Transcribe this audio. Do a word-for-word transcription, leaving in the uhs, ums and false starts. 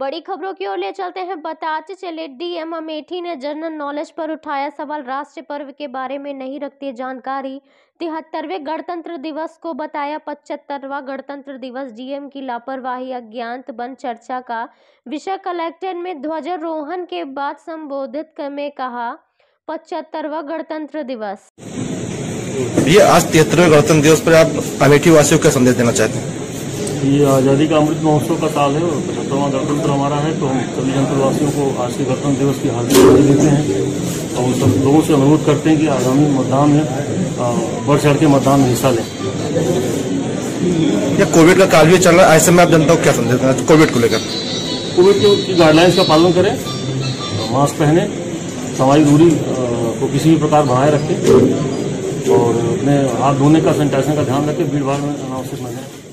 बड़ी खबरों की ओर ले चलते हैं। बताते चले डीएम अमेठी ने जनरल नॉलेज पर उठाया सवाल, राष्ट्रीय पर्व के बारे में नहीं रखती जानकारी। तिहत्तरवें गणतंत्र दिवस को बताया पचहत्तरवां गणतंत्र दिवस। डीएम की लापरवाही अज्ञात बन चर्चा का विषय। कलेक्टर में ध्वजारोहण के बाद संबोधित में कहा पचहत्तरवां गणतंत्र दिवस। ये आज तिहत्तरवें गणतंत्र दिवस पर आप अमेठी वासियों को क्या संदेश देना चाहते हैं? ये आज़ादी का अमृत महोत्सव का साल है और पचहत्तरवां गणतंत्र हमारा है, तो हम सभी जनपदवासियों को आज के गणतंत्र दिवस की हार्दिक बधाई देते हैं और सब लोगों से अनुरोध करते हैं कि आगामी मतदान में बढ़ चढ़ के मतदान में हिस्सा लें। या कोविड का काल भी चल रहा है, ऐसे में आप जनता को क्या संदेश देना चाहिए कोविड को लेकर? कोविड की गाइडलाइंस का पालन करें, मास्क पहने, सामाजिक दूरी को किसी भी प्रकार बनाए रखें और अपने हाथ धोने का, सैनिटाइजेशन का ध्यान रखें, भीड़ भाड़ में अनावश्यक न जाए।